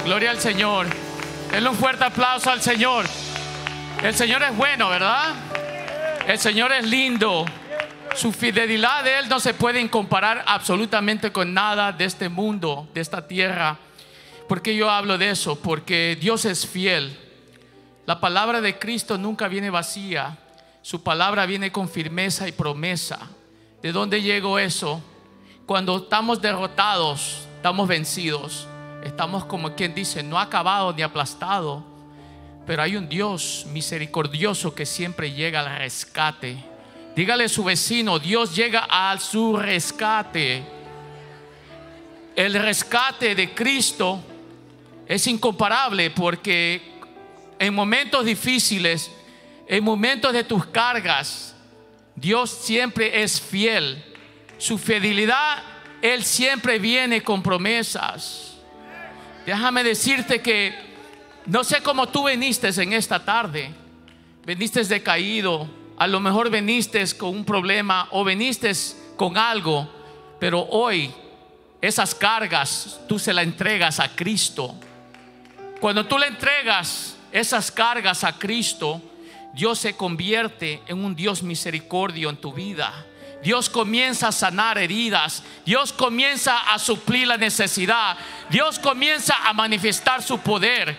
Gloria al Señor. Denle un fuerte aplauso al Señor. El Señor es bueno, ¿verdad? El Señor es lindo. Su fidelidad de Él no se puede comparar absolutamente con nada de este mundo, de esta tierra. ¿Por qué yo hablo de eso? Porque Dios es fiel. La palabra de Cristo nunca viene vacía. Su palabra viene con firmeza y promesa. ¿De dónde llegó eso? Cuando estamos derrotados, estamos vencidos, estamos como quien dice, no acabado ni aplastado, pero hay un Dios misericordioso que siempre llega al rescate. Dígale a su vecino: Dios llega a su rescate. El rescate de Cristo es incomparable, porque en momentos difíciles, en momentos de tus cargas, Dios siempre es fiel. Su fidelidad, Él siempre viene con promesas. Déjame decirte que no sé cómo tú viniste en esta tarde. Viniste decaído, a lo mejor viniste con un problema o viniste con algo, pero hoy esas cargas tú se las entregas a Cristo. Cuando tú le entregas esas cargas a Cristo, Dios se convierte en un Dios misericordio en tu vida. Dios comienza a sanar heridas. Dios comienza a suplir la necesidad. Dios comienza a manifestar su poder.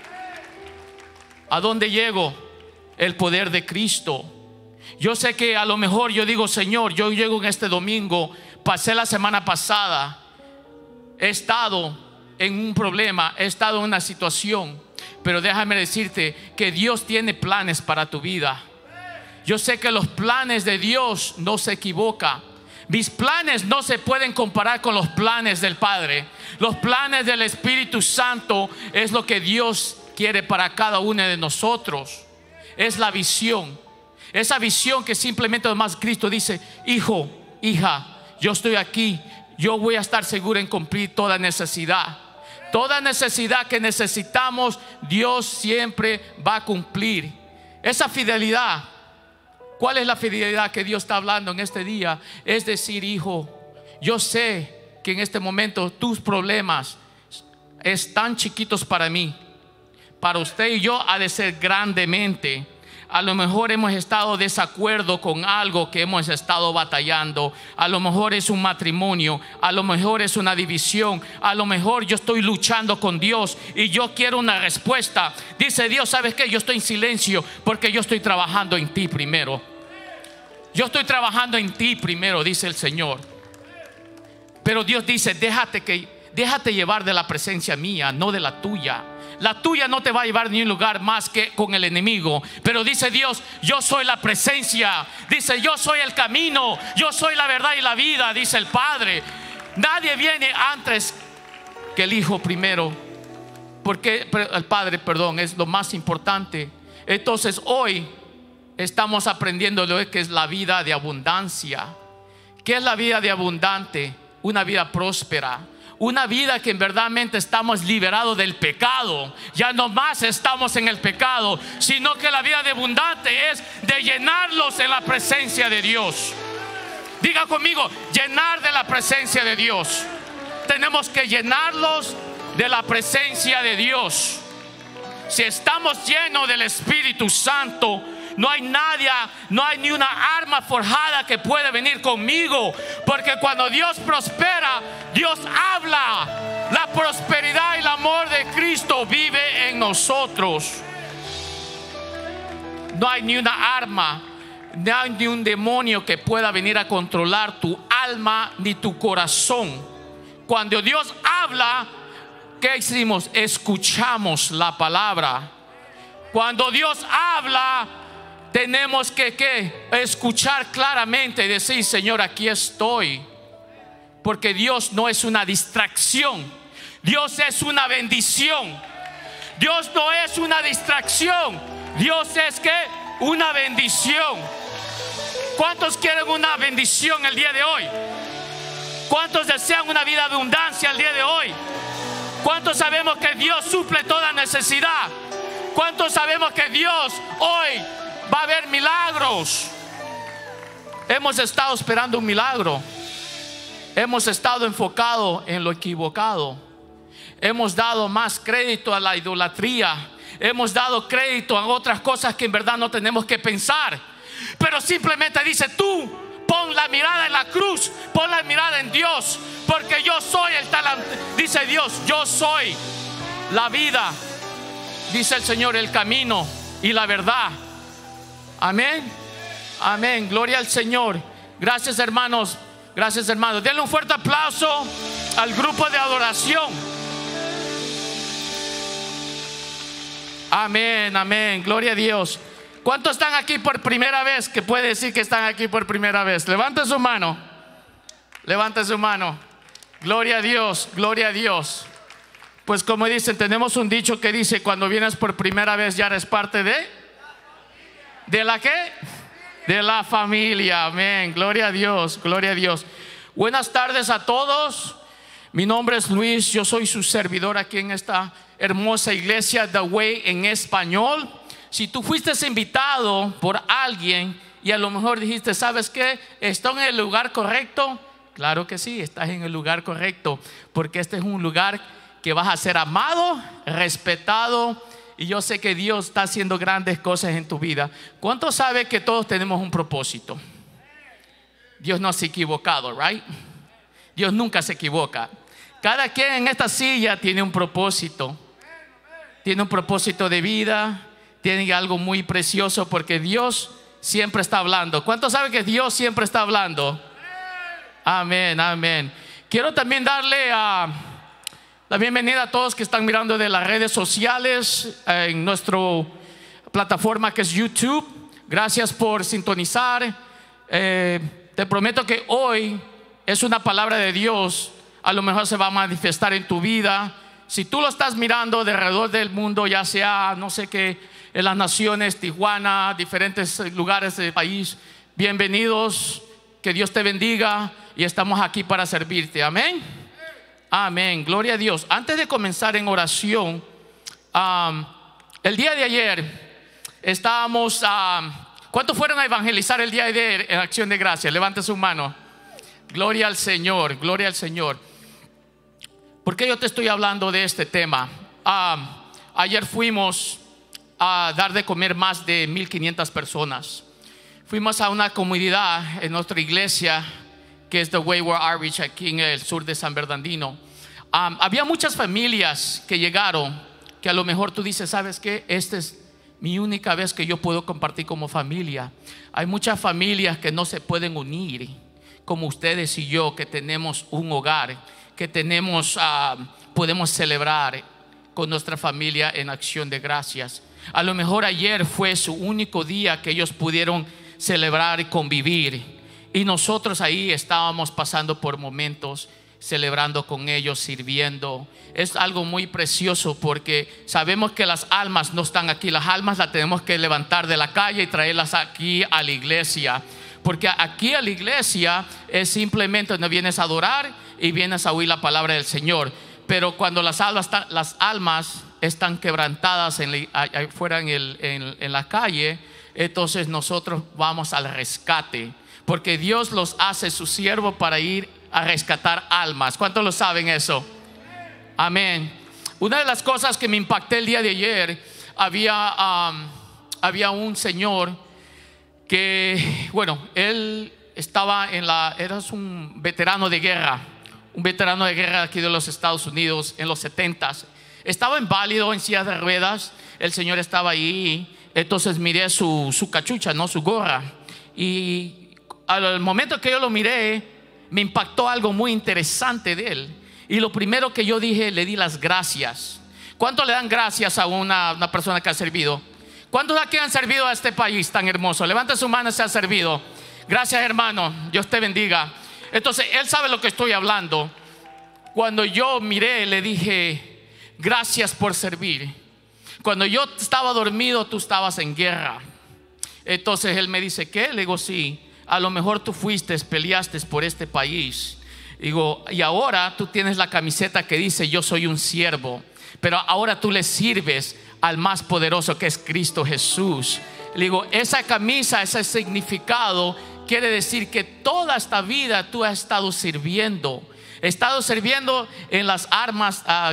¿A dónde llego? El poder de Cristo. Yo sé que a lo mejor yo digo: Señor, yo llego en este domingo, pasé la semana pasada, he estado en un problema, he estado en una situación, pero déjame decirte que Dios tiene planes para tu vida. Yo sé que los planes de Dios no se equivocan. Mis planes no se pueden comparar con los planes del Padre. Los planes del Espíritu Santo es lo que Dios quiere para cada uno de nosotros. Es la visión. Esa visión que simplemente además Cristo dice: hijo, hija, yo estoy aquí. Yo voy a estar seguro en cumplir toda necesidad. Toda necesidad que necesitamos, Dios siempre va a cumplir. Esa fidelidad. ¿Cuál es la fidelidad que Dios está hablando en este día? Es decir: hijo, yo sé que en este momento tus problemas están chiquitos para mí. Para usted y yo ha de ser grandemente. A lo mejor hemos estado en desacuerdo con algo que hemos estado batallando. A lo mejor es un matrimonio. A lo mejor es una división. A lo mejor yo estoy luchando con Dios y yo quiero una respuesta. Dice Dios: ¿sabes qué? Yo estoy en silencio porque yo estoy trabajando en ti primero. Yo estoy trabajando en ti primero, dice el Señor. Pero Dios dice: déjate llevar de la presencia mía, no de la tuya. La tuya no te va a llevar ni un lugar más que con el enemigo. Pero dice Dios: yo soy la presencia. Dice: yo soy el camino, yo soy la verdad y la vida, dice el Padre. Nadie viene antes que el Hijo primero, porque el Padre, perdón, es lo más importante. Entonces hoy estamos aprendiendo lo que es la vida de abundancia. ¿Qué es la vida de abundante? Una vida próspera. Una vida que en verdaderamente estamos liberados del pecado. Ya no más estamos en el pecado, sino que la vida de abundante es de llenarlos en la presencia de Dios. Diga conmigo: llenar de la presencia de Dios. Tenemos que llenarlos de la presencia de Dios. Si estamos llenos del Espíritu Santo, no hay nadie, no hay ni una arma forjada que puede venir conmigo. Porque cuando Dios prospera, Dios habla. La prosperidad y el amor de Cristo vive en nosotros. No hay ni una arma, no hay ni un demonio que pueda venir a controlar tu alma ni tu corazón. Cuando Dios habla, ¿qué hicimos? Escuchamos la palabra. Cuando Dios habla, tenemos que escuchar claramente y decir: Señor, aquí estoy. Porque Dios no es una distracción. Dios es una bendición. Dios no es una distracción. Dios es una bendición. ¿Cuántos quieren una bendición el día de hoy? ¿Cuántos desean una vida de abundancia el día de hoy? ¿Cuántos sabemos que Dios suple toda necesidad? ¿Cuántos sabemos que Dios hoy va a haber milagros? Hemos estado esperando un milagro. Hemos estado enfocados en lo equivocado. hemos dado más crédito a la idolatría, hemos dado crédito a otras cosas que en verdad no tenemos que pensar. Pero simplemente dice: tú pon la mirada en la cruz, pon la mirada en Dios, porque yo soy el talante. Dice Dios: yo soy la vida, dice el Señor, el camino y la verdad. Amén, amén, gloria al Señor. Gracias, hermanos, gracias, hermanos. Denle un fuerte aplauso al grupo de adoración. Amén, amén, gloria a Dios. ¿Cuántos están aquí por primera vez? Que puede decir que están aquí por primera vez. Levante su mano. Levante su mano. Gloria a Dios, gloria a Dios. Pues como dicen, tenemos un dicho que dice: cuando vienes por primera vez ya eres parte ¿de la qué? De la familia. Amén, gloria a Dios, gloria a Dios. Buenas tardes a todos. Mi nombre es Luis, yo soy su servidor aquí en esta hermosa iglesia The Way en español. Si tú fuiste invitado por alguien y a lo mejor dijiste: ¿sabes qué? ¿Estoy en el lugar correcto? Claro que sí, estás en el lugar correcto, porque este es un lugar que vas a ser amado, respetado, y yo sé que Dios está haciendo grandes cosas en tu vida. ¿Cuántos saben que todos tenemos un propósito? Dios no se ha equivocado, right? Dios nunca se equivoca. Cada quien en esta silla tiene un propósito. Tiene un propósito de vida. Tiene algo muy precioso, porque Dios siempre está hablando. ¿Cuántos saben que Dios siempre está hablando? Amén, amén. Quiero también darle la bienvenida a todos que están mirando de las redes sociales en nuestra plataforma que es YouTube. Gracias por sintonizar. Te prometo que hoy es una palabra de Dios. A lo mejor se va a manifestar en tu vida. Si tú lo estás mirando de alrededor del mundo, ya sea, no sé qué, en las naciones, Tijuana, diferentes lugares del país, bienvenidos, que Dios te bendiga, y estamos aquí para servirte. Amén, amén, gloria a Dios. Antes de comenzar en oración, el día de ayer estábamos, ¿cuántos fueron a evangelizar el día de ayer en Acción de Gracias? Levante su mano. Gloria al Señor, gloria al Señor. ¿Por qué yo te estoy hablando de este tema? Ayer fuimos a dar de comer más de 1,500 personas. Fuimos a una comunidad en nuestra iglesia que es The Wayward Outreach, aquí en el sur de San Bernardino. Había muchas familias que llegaron, que a lo mejor tú dices: ¿sabes qué? Esta es mi única vez que yo puedo compartir como familia. Hay muchas familias que no se pueden unir, como ustedes y yo, que tenemos un hogar, que tenemos, podemos celebrar con nuestra familia en Acción de Gracias. A lo mejor ayer fue su único día que ellos pudieron celebrar y convivir, y nosotros ahí estábamos pasando por momentos, celebrando con ellos, sirviendo. Es algo muy precioso, porque sabemos que las almas no están aquí. Las almas las tenemos que levantar de la calle y traerlas aquí a la iglesia, porque aquí a la iglesia es simplemente donde vienes a adorar y vienes a oír la palabra del Señor. Pero cuando las almas están quebrantadas afuera en la calle, entonces nosotros vamos al rescate, porque Dios los hace su siervo para ir a rescatar almas. ¿Cuántos lo saben eso? Amén. Una de las cosas que me impacté el día de ayer, había un señor que, bueno, él estaba era un veterano de guerra. Un veterano de guerra aquí de los Estados Unidos en los 70s. Estaba inválido, en silla de ruedas. El señor estaba ahí. Entonces miré su cachucha, ¿no? Su gorra. Y al momento que yo lo miré, me impactó algo muy interesante de él. Y lo primero que yo dije, le di las gracias. ¿Cuánto le dan gracias a una persona que ha servido? ¿Cuántos aquí han servido a este país tan hermoso? Levanta su mano si ha servido. Gracias, hermano. Dios te bendiga. Entonces él sabe lo que estoy hablando. Cuando yo miré, le dije: gracias por servir. Cuando yo estaba dormido, tú estabas en guerra. Entonces él me dice: ¿qué? Le digo: sí, a lo mejor tú peleaste por este país. Digo: y ahora tú tienes la camiseta que dice: yo soy un siervo, pero ahora tú le sirves al más poderoso, que es Cristo Jesús. Le digo: esa camisa, ese significado quiere decir que toda esta vida tú has estado sirviendo. He estado sirviendo en las armas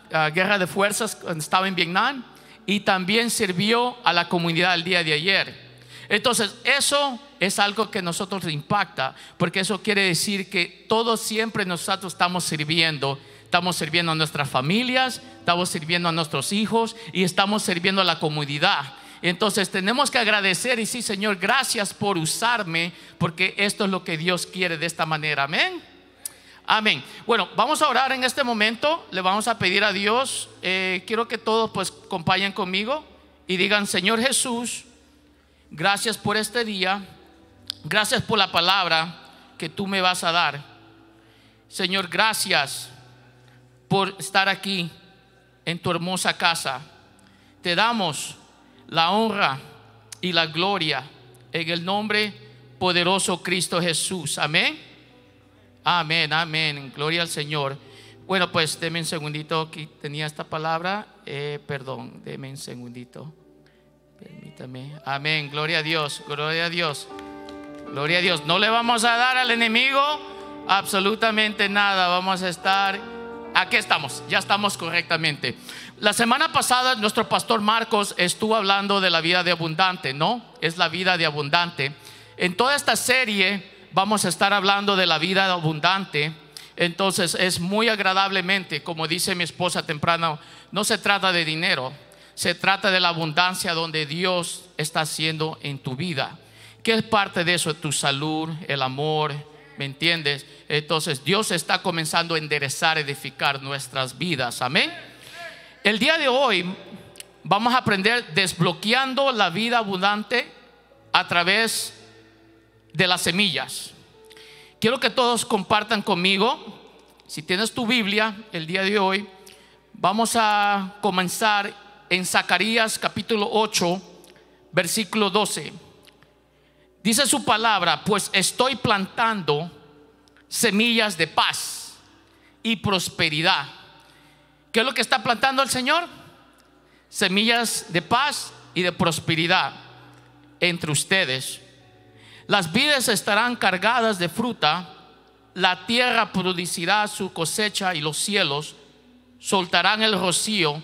guerra de fuerzas cuando estaba en Vietnam, y también sirvió a la comunidad el día de ayer. Entonces eso es algo que nosotros impacta, porque eso quiere decir que todos siempre nosotros estamos sirviendo a nuestras familias, estamos sirviendo a nuestros hijos y estamos sirviendo a la comunidad. Entonces tenemos que agradecer y decir: Señor, gracias por usarme, porque esto es lo que Dios quiere de esta manera. Amén. Amén. Bueno, vamos a orar en este momento. Le vamos a pedir a Dios. Quiero que todos pues acompañen conmigo y digan: Señor Jesús, gracias por este día. Gracias por la palabra que tú me vas a dar. Señor, gracias por estar aquí en tu hermosa casa. Te damos la honra y la gloria en el nombre poderoso Cristo Jesús. Amén. Amén, amén. Gloria al Señor. Bueno, pues deme un segundito. Aquí tenía esta palabra. Perdón, deme un segundito. Permítame. Amén. Gloria a Dios. Gloria a Dios. Gloria a Dios. No le vamos a dar al enemigo absolutamente nada. Vamos a estar. Aquí estamos. Ya estamos correctamente. La semana pasada nuestro pastor Marcos estuvo hablando de la vida de abundante, ¿no? Es la vida de abundante. En toda esta serie vamos a estar hablando de la vida abundante. Entonces es muy agradablemente, como dice mi esposa temprano, no se trata de dinero, se trata de la abundancia donde Dios está haciendo en tu vida. ¿Qué es parte de eso? Tu salud, el amor, ¿me entiendes? Entonces Dios está comenzando a enderezar, edificar nuestras vidas. Amén. El día de hoy vamos a aprender desbloqueando la vida abundante a través de las semillas. Quiero que todos compartan conmigo. Si tienes tu Biblia el día de hoy, vamos a comenzar en Zacarías capítulo 8 versículo 12. Dice su palabra: pues estoy plantando semillas de paz y prosperidad. ¿Qué es lo que está plantando el Señor? Semillas de paz y de prosperidad entre ustedes. Las vides estarán cargadas de fruta, la tierra producirá su cosecha y los cielos soltarán el rocío.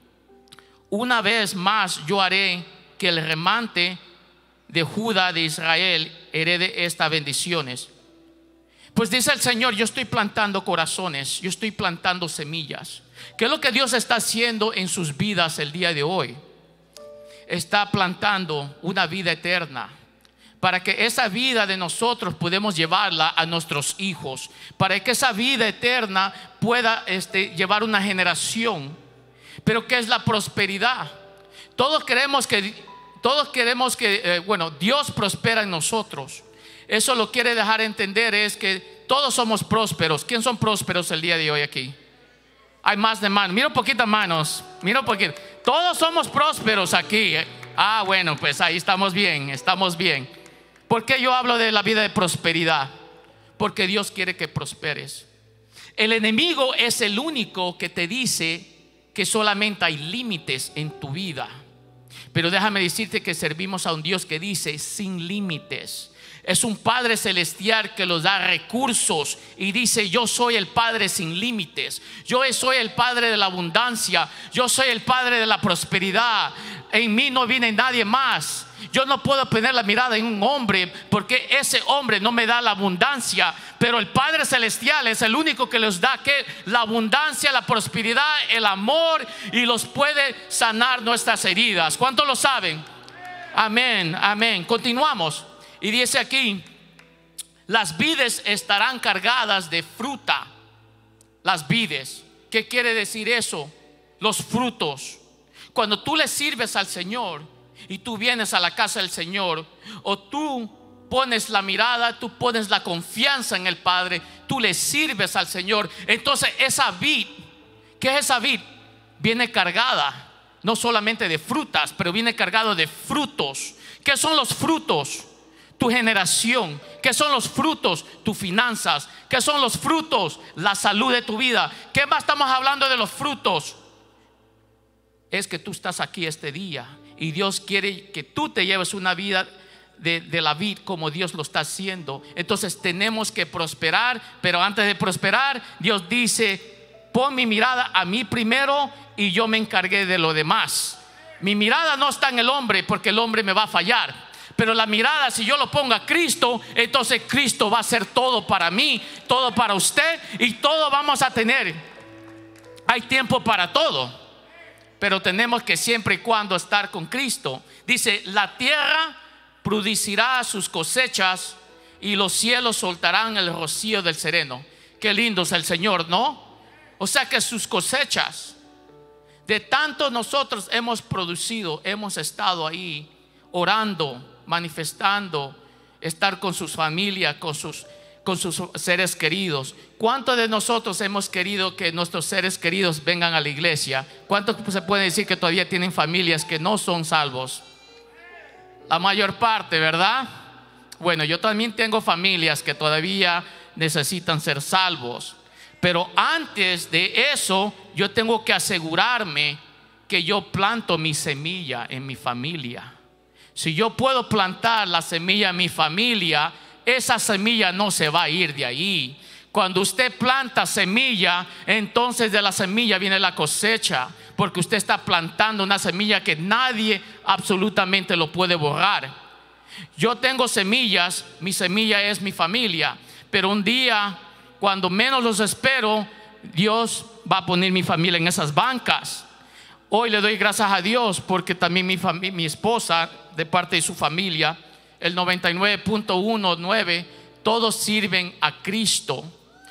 Una vez más yo haré que el remanente de Judá, de Israel, herede estas bendiciones. Pues dice el Señor: yo estoy plantando corazones, yo estoy plantando semillas. ¿Qué es lo que Dios está haciendo en sus vidas el día de hoy? Está plantando una vida eterna, para que esa vida de nosotros podamos llevarla a nuestros hijos, para que esa vida eterna pueda llevar una generación. Pero ¿qué es la prosperidad? Todos queremos que Dios prospera en nosotros. Eso lo quiere dejar entender, es que todos somos prósperos. ¿Quién son prósperos el día de hoy aquí? Hay más de manos. Mira poquitas manos. Mira poquito. Todos somos prósperos aquí. Bueno, pues ahí estamos bien. Estamos bien. ¿Por qué yo hablo de la vida de prosperidad? Porque Dios quiere que prosperes. El enemigo es el único que te dice que solamente hay límites en tu vida. Pero déjame decirte que servimos a un Dios que dice sin límites. Es un Padre celestial que nos da recursos y dice: yo soy el Padre sin límites. Yo soy el Padre de la abundancia. Yo soy el Padre de la prosperidad. En mí no viene nadie más. Yo no puedo poner la mirada en un hombre, porque ese hombre no me da la abundancia. Pero el Padre celestial es el único que les da la abundancia, la prosperidad, el amor, y los puede sanar nuestras heridas. ¿Cuántos lo saben? Amén, amén. Continuamos. Y dice aquí: las vides estarán cargadas de fruta. Las vides, ¿qué quiere decir eso? Los frutos. Cuando tú le sirves al Señor y tú vienes a la casa del Señor, o tú pones la mirada, tú pones la confianza en el Padre, tú le sirves al Señor, entonces esa vid, ¿qué es esa vid? Viene cargada no solamente de frutas, pero viene cargado de frutos. ¿Qué son los frutos? Tu generación. ¿Qué son los frutos? Tus finanzas. ¿Qué son los frutos? La salud de tu vida. ¿Qué más estamos hablando de los frutos? Es que tú estás aquí este día y Dios quiere que tú te lleves una vida de la vid como Dios lo está haciendo. Entonces tenemos que prosperar, pero antes de prosperar, Dios dice: Pon mi mirada a mí primero y yo me encargué de lo demás. Mi mirada no está en el hombre, porque el hombre me va a fallar. Pero la mirada, si yo lo pongo a Cristo, entonces Cristo va a hacer todo para mí, todo para usted, y todo vamos a tener. Hay tiempo para todo, pero tenemos que siempre y cuando estar con Cristo. Dice: la tierra producirá sus cosechas y los cielos soltarán el rocío del sereno. Qué lindo es el Señor, ¿no? O sea que sus cosechas, de tanto nosotros hemos producido, hemos estado ahí orando, manifestando, estar con sus familias, con sus seres queridos. ¿Cuántos de nosotros hemos querido que nuestros seres queridos vengan a la iglesia? ¿Cuántos se puede decir que todavía tienen familias que no son salvos? La mayor parte, ¿verdad? Bueno, yo también tengo familias que todavía necesitan ser salvos. Pero antes de eso, yo tengo que asegurarme que yo planto mi semilla en mi familia. Si yo puedo plantar la semilla en mi familia, esa semilla no se va a ir de ahí. Cuando usted planta semilla, entonces de la semilla viene la cosecha, porque usted está plantando una semilla que nadie absolutamente lo puede borrar. Yo tengo semillas, mi semilla es mi familia, pero un día, cuando menos los espero, Dios va a poner mi familia en esas bancas. Hoy le doy gracias a Dios porque también mi esposa, de parte de su familia, el 99.19, todos sirven a Cristo.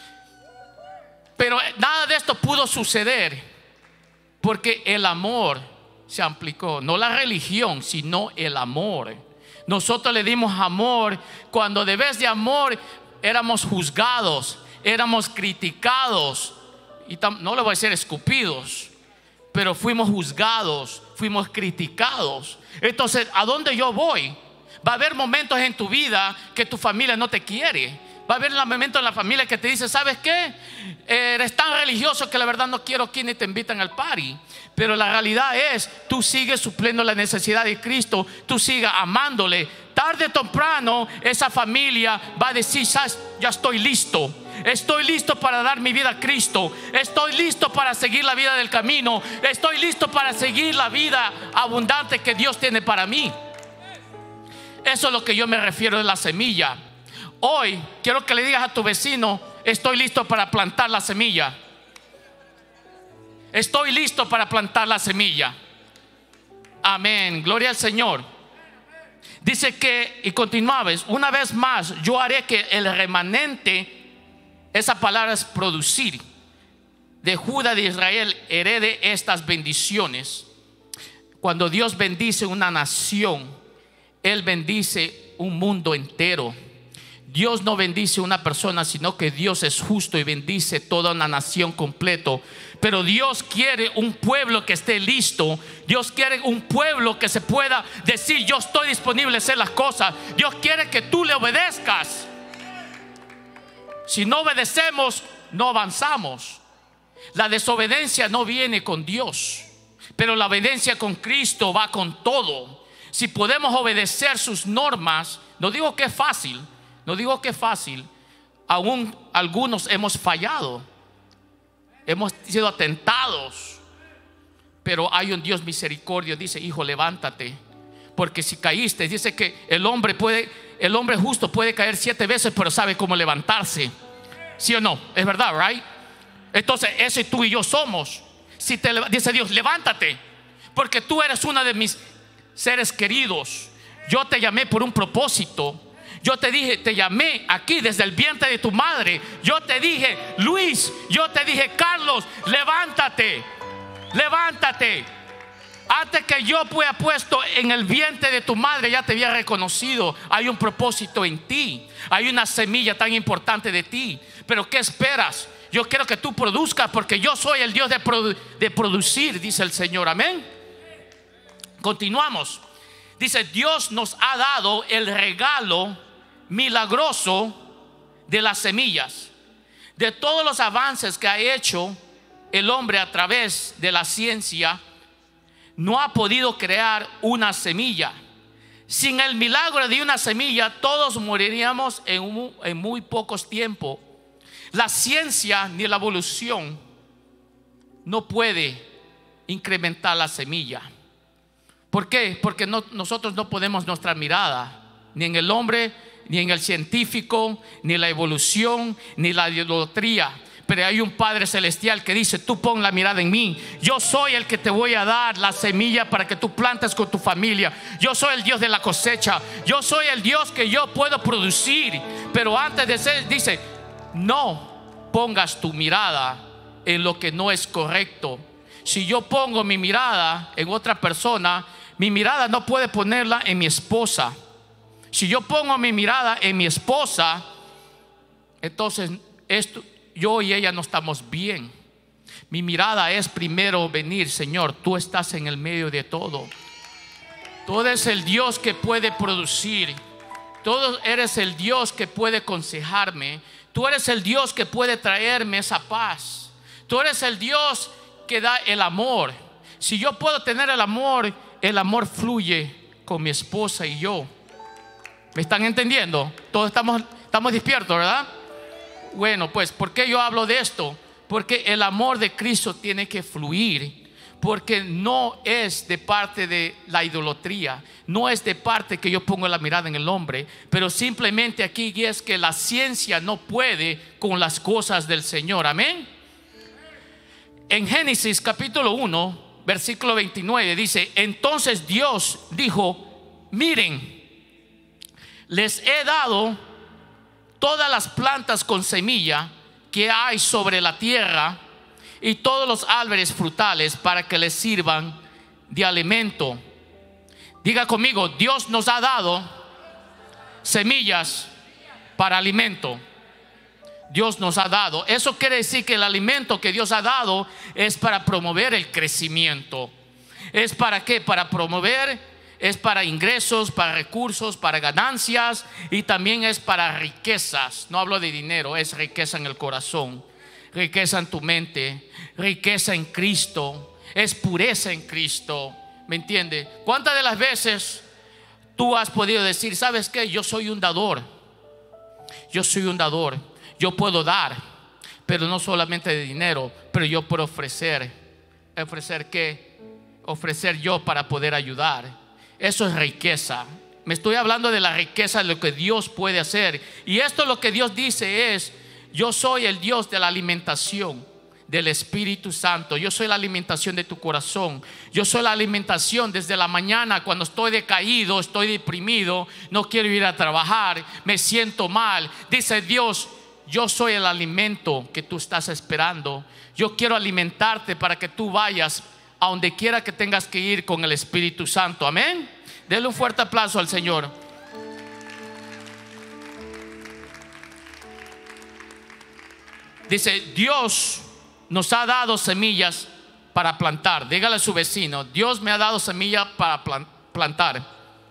Pero nada de esto pudo suceder porque el amor se aplicó. No la religión, sino el amor. Nosotros le dimos amor cuando de vez de amor éramos juzgados, éramos criticados, y no le voy a decir escupidos, pero fuimos juzgados, fuimos criticados. Entonces, ¿a dónde yo voy? Va a haber momentos en tu vida que tu familia no te quiere. Va a haber momentos en la familia que te dice: ¿sabes qué? Eres tan religioso que la verdad no quiero que ni te invitan al party. Pero la realidad es, tú sigues supliendo la necesidad de Cristo, tú sigues amándole. Tarde o temprano esa familia va a decir: ¿sabes? Ya estoy listo. Estoy listo para dar mi vida a Cristo. Estoy listo para seguir la vida del camino. Estoy listo para seguir la vida abundante que Dios tiene para mí. Eso es lo que yo me refiero de la semilla. Hoy quiero que le digas a tu vecino: estoy listo para plantar la semilla. Estoy listo para plantar la semilla. Amén, gloria al Señor. Dice que, y continuaba: una vez más yo haré que el remanente, esa palabra es producir, de Judá, de Israel, herede estas bendiciones. Cuando Dios bendice una nación, Él bendice un mundo entero. Dios no bendice una persona, sino que Dios es justo y bendice toda una nación completo. Pero Dios quiere un pueblo que esté listo. Dios quiere un pueblo que se pueda decir: yo estoy disponible a hacer las cosas. Dios quiere que tú le obedezcas. Si no obedecemos, no avanzamos. La desobediencia no viene con Dios, pero la obediencia con Cristo va con todo. Si podemos obedecer sus normas, no digo que es fácil, no digo que es fácil. Aún algunos hemos fallado, hemos sido atentados, pero hay un Dios misericordio. Dice: hijo, levántate, porque si caíste, dice que el hombre justo puede caer 7 veces, pero sabe cómo levantarse. ¿Sí o no? Es verdad, right? Entonces ese tú y yo somos. Dice Dios: levántate, porque tú eres una de mis seres queridos. Yo te llamé por un propósito. Yo te dije, te llamé aquí desde el vientre de tu madre. Yo te dije: Luis, yo te dije: Carlos, levántate, levántate. Antes que yo fuera puesto en el vientre de tu madre, ya te había reconocido. Hay un propósito en ti, hay una semilla tan importante de ti. Pero ¿qué esperas? Yo quiero que tú produzcas, porque yo soy el Dios de producir, dice el Señor. Amén. Continuamos. Dice: Dios nos ha dado el regalo milagroso de las semillas. De todos los avances que ha hecho el hombre a través de la ciencia, no ha podido crear una semilla. Sin el milagro de una semilla, todos moriríamos en muy pocos tiempos. La ciencia ni la evolución no puede incrementar la semilla. ¿Por qué? Porque nosotros no ponemos nuestra mirada ni en el hombre, ni en el científico, ni la evolución, ni la idolatría. Pero hay un Padre celestial que dice: tú pon la mirada en mí. Yo soy el que te voy a dar la semilla para que tú plantes con tu familia. Yo soy el Dios de la cosecha. Yo soy el Dios que yo puedo producir. Pero antes de ser, dice: no pongas tu mirada en lo que no es correcto. Si yo pongo mi mirada en otra persona, mi mirada no puede ponerla en mi esposa. Si yo pongo mi mirada en mi esposa, entonces yo y ella no estamos bien. Mi mirada es primero venir: Señor, tú estás en el medio de todo. Tú eres el Dios que puede producir. Tú eres el Dios que puede aconsejarme. Tú eres el Dios que puede traerme esa paz. Tú eres el Dios que da el amor. Si yo puedo tener el amor fluye con mi esposa y yo. ¿Me están entendiendo? Todos estamos despiertos, ¿verdad? Bueno, pues, ¿por qué yo hablo de esto? Porque el amor de Cristo tiene que fluir. Porque no es de parte de la idolatría, no es de parte que yo pongo la mirada en el hombre, pero simplemente aquí es que la ciencia no puede con las cosas del Señor. Amén. En Génesis capítulo 1 versículo 29 dice: entonces Dios dijo: miren, les he dado todas las plantas con semilla que hay sobre la tierra y todos los árboles frutales para que les sirvan de alimento. Diga conmigo: Dios nos ha dado semillas para alimento. Dios nos ha dado. Eso quiere decir que el alimento que Dios ha dado es para promover el crecimiento. ¿Es para qué? Para promover, es para ingresos, para recursos, para ganancias, y también es para riquezas. No hablo de dinero, es riqueza en el corazón, riqueza en tu mente, riqueza en Cristo, es pureza en Cristo. ¿Me entiende? ¿Cuántas de las veces tú has podido decir: ¿sabes qué? Yo soy un dador. Yo soy un dador. Yo puedo dar, pero no solamente de dinero, pero yo puedo ofrecer. ¿Ofrecer qué? Ofrecer yo para poder ayudar. Eso es riqueza. Me estoy hablando de la riqueza de lo que Dios puede hacer. Y esto lo que Dios dice es: yo soy el Dios de la alimentación del Espíritu Santo. Yo soy la alimentación de tu corazón. Yo soy la alimentación desde la mañana cuando estoy decaído, estoy deprimido, no quiero ir a trabajar, me siento mal. Dice Dios: yo soy el alimento que tú estás esperando. Yo quiero alimentarte para que tú vayas a donde quiera que tengas que ir con el Espíritu Santo. Amén. Denle un fuerte aplauso al Señor. Dice: Dios nos ha dado semillas para plantar. Dígale a su vecino: Dios me ha dado semillas para plantar.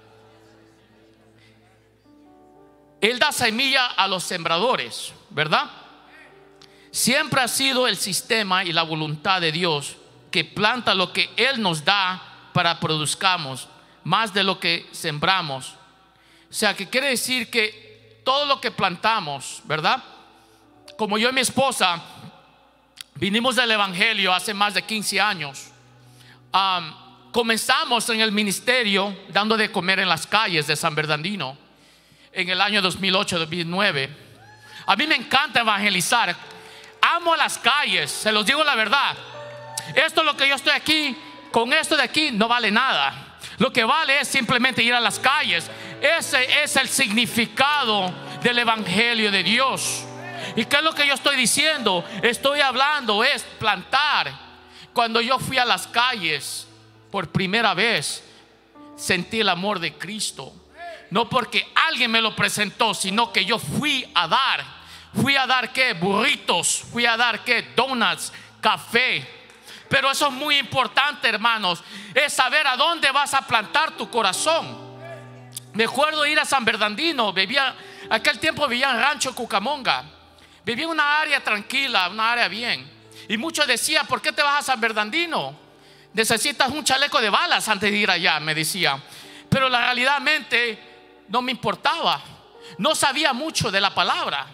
Él da semilla a los sembradores, ¿verdad? Siempre ha sido el sistema y la voluntad de Dios que planta lo que Él nos da para produzcamos más de lo que sembramos. O sea, que quiere decir que todo lo que plantamos, ¿verdad? Como yo y mi esposa vinimos del Evangelio hace más de 15 años. Comenzamos en el ministerio dando de comer en las calles de San Bernardino en el año 2008-2009. A mí me encanta evangelizar. Amo las calles, se los digo la verdad. Esto es lo que yo estoy aquí. Con esto de aquí no vale nada. Lo que vale es simplemente ir a las calles. Ese es el significado del Evangelio de Dios. ¿Y qué es lo que yo estoy diciendo? Estoy hablando es plantar. Cuando yo fui a las calles por primera vez, sentí el amor de Cristo. No porque alguien me lo presentó, sino que yo fui a dar. Fui a dar ¿qué? Burritos. Fui a dar ¿qué? Donuts, café. Pero eso es muy importante, hermanos. Es saber a dónde vas a plantar tu corazón. Me acuerdo ir a San Bernardino. Aquel tiempo vivía en Rancho Cucamonga. Vivía en una área tranquila, una área bien. Y muchos decían: ¿por qué te vas a San Bernardino? Necesitas un chaleco de balas antes de ir allá, me decía. Pero la realidad no me importaba. No sabía mucho de la palabra.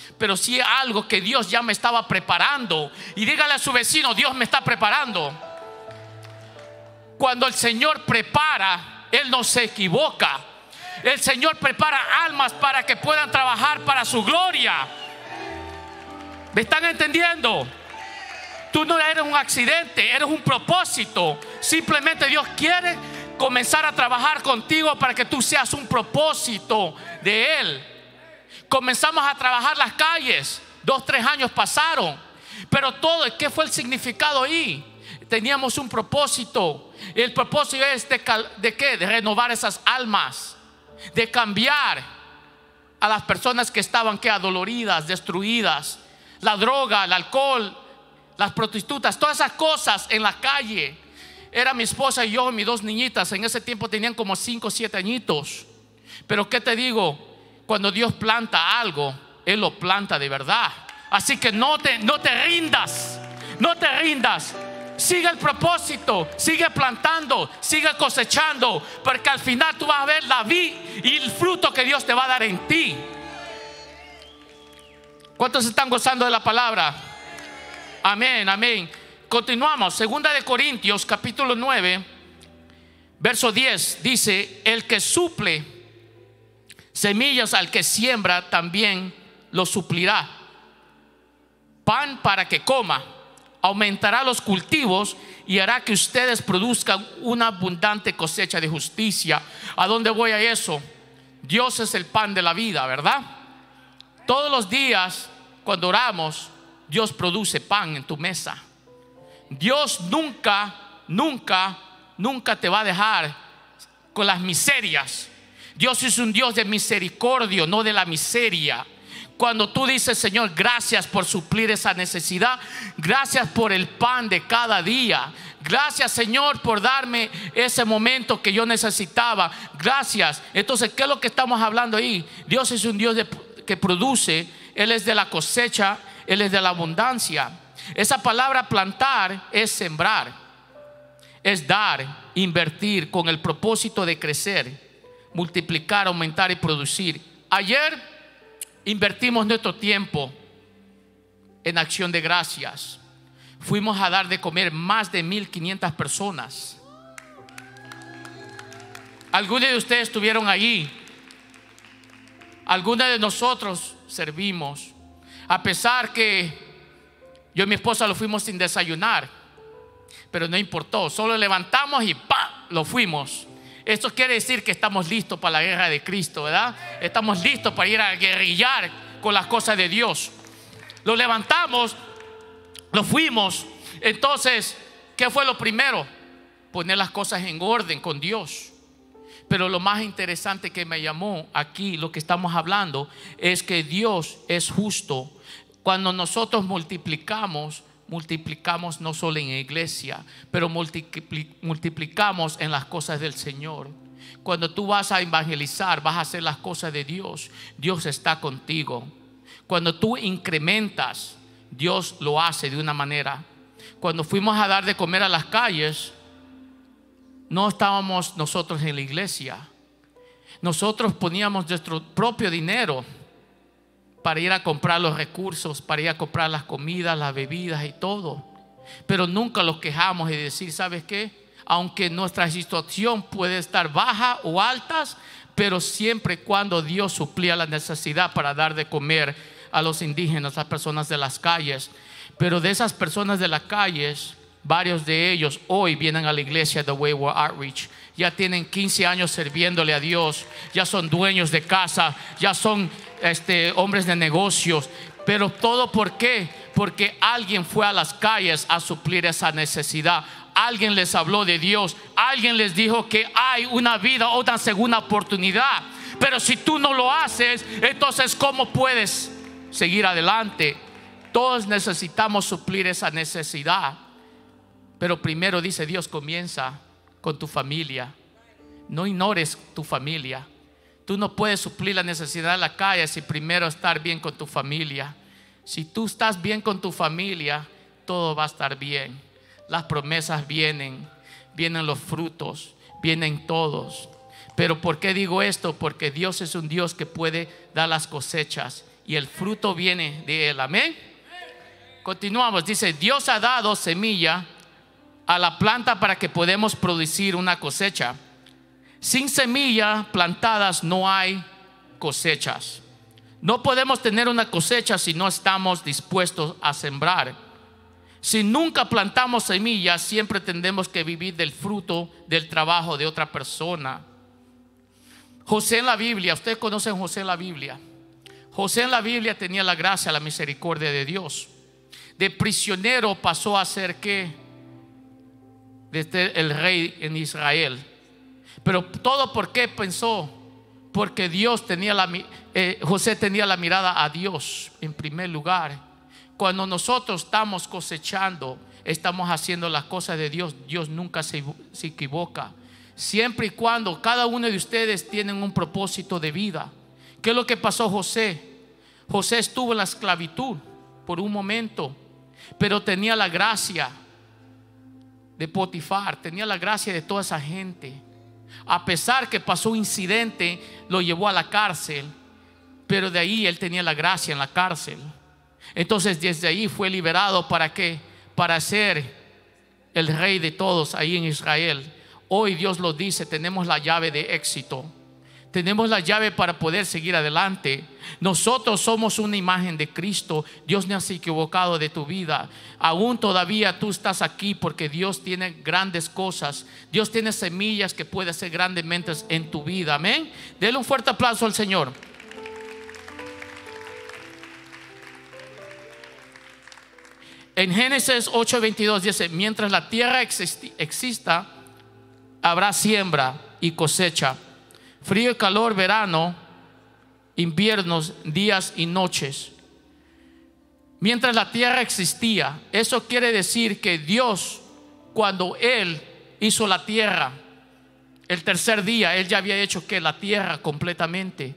pero sí algo que Dios ya me estaba preparando. Y dígale a su vecino: Dios me está preparando. Cuando el Señor prepara, Él no se equivoca. El Señor prepara almas para que puedan trabajar para su gloria. ¿Me están entendiendo? Tú no eres un accidente, eres un propósito. Simplemente Dios quiere comenzar a trabajar contigo para que tú seas un propósito de Él. Comenzamos a trabajar las calles. 2, 3 años pasaron, pero todo, ¿qué fue el significado ahí? Teníamos un propósito. El propósito es ¿de qué? De renovar esas almas, de cambiar a las personas que estaban adoloridas, destruidas. La droga, el alcohol, las prostitutas, todas esas cosas en la calle. Era mi esposa y yo, mis 2 niñitas. En ese tiempo tenían como 5 o 7 añitos. Pero ¿qué te digo? Cuando Dios planta algo, Él lo planta de verdad. Así que no te rindas. No te rindas. Sigue el propósito, sigue plantando, sigue cosechando, porque al final tú vas a ver la vida y el fruto que Dios te va a dar en ti. ¿Cuántos están gozando de la palabra? Amén, amén. Continuamos. 2 de Corintios capítulo 9 verso 10 dice: el que suple semillas al que siembra, también lo suplirá pan para que coma. Aumentará los cultivos y hará que ustedes produzcan una abundante cosecha de justicia. ¿A dónde voy a eso? Dios es el pan de la vida, ¿verdad? Todos los días cuando oramos, Dios produce pan en tu mesa. Dios nunca te va a dejar con las miserias. Dios es un Dios de misericordia, no de la miseria. Cuando tú dices: Señor, gracias por suplir esa necesidad, gracias por el pan de cada día, gracias, Señor, por darme ese momento que yo necesitaba, gracias. Entonces, ¿qué es lo que estamos hablando ahí? Dios es un Dios que produce. Él es de la cosecha, Él es de la abundancia. Esa palabra plantar es sembrar, es dar, invertir con el propósito de crecer, multiplicar, aumentar y producir. Ayer invertimos nuestro tiempo en acción de gracias. Fuimos a dar de comer más de 1,500 personas. Algunos de ustedes estuvieron allí. Algunos de nosotros servimos. A pesar que yo y mi esposa lo fuimos sin desayunar, pero no importó, solo levantamos y ¡pam!, lo fuimos. Esto quiere decir que estamos listos para la guerra de Cristo, ¿verdad? Estamos listos para ir a guerrillar con las cosas de Dios. Lo levantamos, lo fuimos. Entonces, ¿qué fue lo primero? Poner las cosas en orden con Dios. Pero lo más interesante que me llamó aquí, lo que estamos hablando, es que Dios es justo. Cuando nosotros multiplicamos no solo en iglesia, pero multiplicamos en las cosas del Señor. Cuando tú vas a evangelizar, vas a hacer las cosas de Dios, Dios está contigo. Cuando tú incrementas, Dios lo hace de una manera. Cuando fuimos a dar de comer a las calles, no estábamos nosotros en la iglesia. Nosotros poníamos nuestro propio dinero para ir a comprar los recursos, para ir a comprar las comidas, las bebidas y todo. Pero nunca los quejamos y decir: ¿sabes qué? Aunque nuestra situación puede estar baja o altas, pero siempre y cuando Dios suplía la necesidad para dar de comer a los indígenas, a las personas de las calles. Pero de esas personas de las calles, varios de ellos hoy vienen a la iglesia de Wayward Outreach. Ya tienen 15 años sirviéndole a Dios. Ya son dueños de casa. Ya son hombres de negocios. Pero todo, ¿por qué? Porque alguien fue a las calles a suplir esa necesidad. Alguien les habló de Dios. Alguien les dijo que hay una vida, una segunda oportunidad. Pero si tú no lo haces, entonces ¿cómo puedes seguir adelante? Todos necesitamos suplir esa necesidad. Pero primero, dice Dios, comienza con tu familia. No ignores tu familia. Tú no puedes suplir la necesidad de la calle si primero estar bien con tu familia. Si tú estás bien con tu familia, todo va a estar bien. Las promesas vienen los frutos, vienen todos. Pero ¿por qué digo esto? Porque Dios es un Dios que puede dar las cosechas y el fruto viene de él. Amén. Continuamos, dice: Dios ha dado semilla a la planta para que podamos producir una cosecha. Sin semilla plantadas no hay cosechas. No podemos tener una cosecha si no estamos dispuestos a sembrar. Si nunca plantamos semillas, siempre tendremos que vivir del fruto del trabajo de otra persona. José en la Biblia, ustedes conocen a José en la Biblia. José en la Biblia tenía la gracia, la misericordia de Dios. De prisionero pasó a ser ¿qué? Desde el rey en Israel. Pero todo, ¿por qué pensó? Porque Dios tenía José tenía la mirada a Dios en primer lugar. Cuando nosotros estamos cosechando, estamos haciendo las cosas de Dios, Dios nunca se equivoca. Siempre y cuando cada uno de ustedes tienen un propósito de vida. ¿Qué es lo que pasó José? José estuvo en la esclavitud por un momento, pero tenía la gracia de Potifar, tenía la gracia de toda esa gente. A pesar que pasó un incidente, lo llevó a la cárcel, pero de ahí él tenía la gracia en la cárcel. Entonces desde ahí fue liberado. ¿Para qué? Para ser el rey de todos ahí en Israel. Hoy Dios lo dice, tenemos la llave de éxito. Tenemos la llave para poder seguir adelante. Nosotros somos una imagen de Cristo. Dios no se ha equivocado de tu vida. Aún todavía tú estás aquí porque Dios tiene grandes cosas. Dios tiene semillas que puede hacer grandemente en tu vida. Amén. Denle un fuerte aplauso al Señor. En Génesis 8:22 dice: mientras la tierra exista, habrá siembra y cosecha, frío y calor, verano, inviernos, días y noches. Mientras la tierra existía, eso quiere decir que Dios, cuando Él hizo la tierra, el tercer día, Él ya había hecho que la tierra completamente.